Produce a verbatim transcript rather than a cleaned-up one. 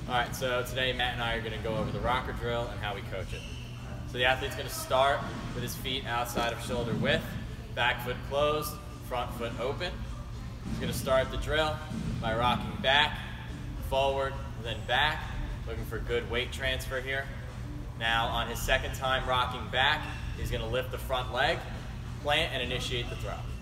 All right, so today Matt and I are gonna go over the rocker drill and how we coach it. So the athlete's gonna start with his feet outside of shoulder width, back foot closed, front foot open. He's gonna start the drill by rocking back, forward, then back, looking for good weight transfer here. Now on his second time rocking back, he's gonna lift the front leg, plant, and initiate the throw.